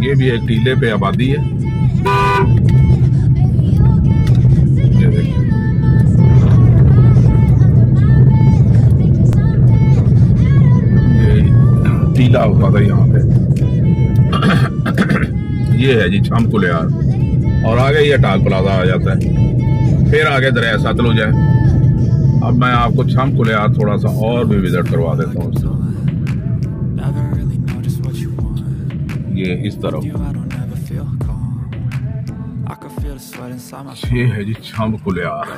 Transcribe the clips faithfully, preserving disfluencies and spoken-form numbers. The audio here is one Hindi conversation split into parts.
ये भी एक टीले पे आबादी है। ये देखिए टीला होता था यहाँ पे। ये है जी छम्ब कलियार, और आगे ये टाल प्लाजा आ जाता है, फिर आगे दरिया सतलुज है। अब मैं आपको छम्ब कलियार थोड़ा सा और भी विजिट करवा देता हूँ। ये इस तरफ ये है जी छम्ब कलियार,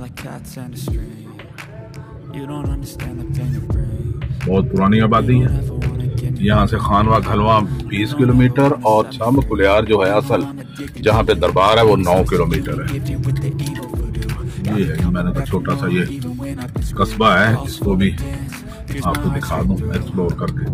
बहुत पुरानी आबादी है। यहाँ से खानवा घलवा बीस किलोमीटर और छम्ब कलियार जो है असल जहाँ पे दरबार है वो नौ किलोमीटर है। ये है मैंने तो छोटा सा ये कस्बा है, इसको भी आपको दिखा दूं एक्सप्लोर करके।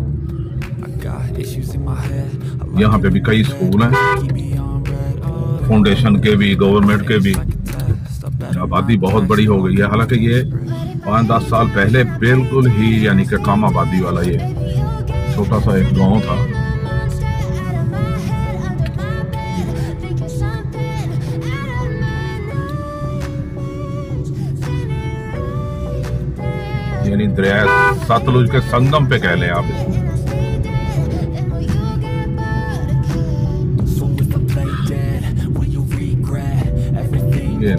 यहाँ पे भी कई स्कूल हैं, फाउंडेशन के भी, गवर्नमेंट के भी। आबादी बहुत बड़ी हो गई है, हालांकि ये पाँच दस साल पहले बिल्कुल ही यानी कि कम आबादी वाला ये छोटा सा एक गांव था। यानी दरिया सतलुज के संगम पे कह लें आप इसको। ये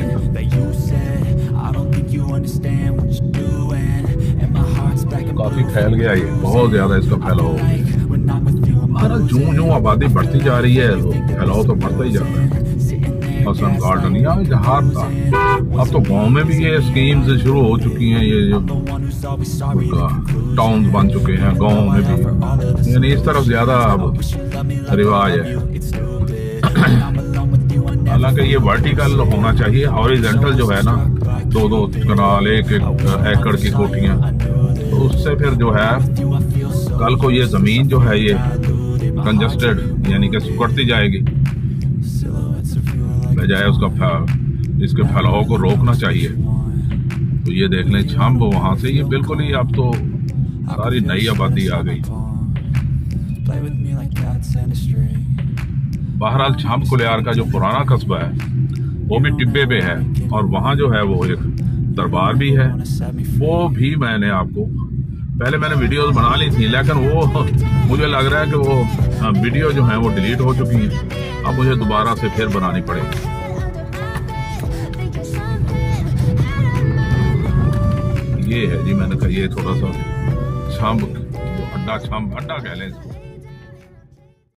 काफी फैल गया, ये बहुत ज्यादा इसका फैलाव। बहरहाल जूं जूं आबादी बढ़ती जा रही है फैलाव तो बढ़ता ही जाता है। हसन गार्डन यहाँ जहाँ था, अब तो गांव में भी ये स्कीम्स शुरू हो चुकी हैं, ये जो टाउन बन चुके हैं गांव में भी, यानी इस तरफ ज्यादा अब रिवाज है। हालांकि ये वर्टिकल होना चाहिए, हॉरिजॉन्टल जो है ना दो दो कनाल एक एक एकड़ की कोठियां, तो उससे फिर जो है कल को ये जमीन जो है ये कंजस्टेड यानी कि सुकड़ती जाएगी, बजाय उसका इसके फैलाव को रोकना चाहिए। तो ये देख लें छम्ब वहां से ये बिल्कुल ही अब तो सारी नई आबादी आ गई। बहरहाल छम्ब कलियार का जो पुराना कस्बा है वो भी टिब्बे पे है, और वहाँ जो है वो एक दरबार भी है। वो भी मैंने आपको पहले मैंने वीडियोस बना ली थी, लेकिन वो मुझे लग रहा है कि वो वीडियो जो है वो डिलीट हो चुकी है। अब मुझे दोबारा से फिर बनानी पड़ेगी। ये है जी मैंने कहा ये थोड़ा सा छम्ब अड्डा छम्ब अड्डा कह लें इसको।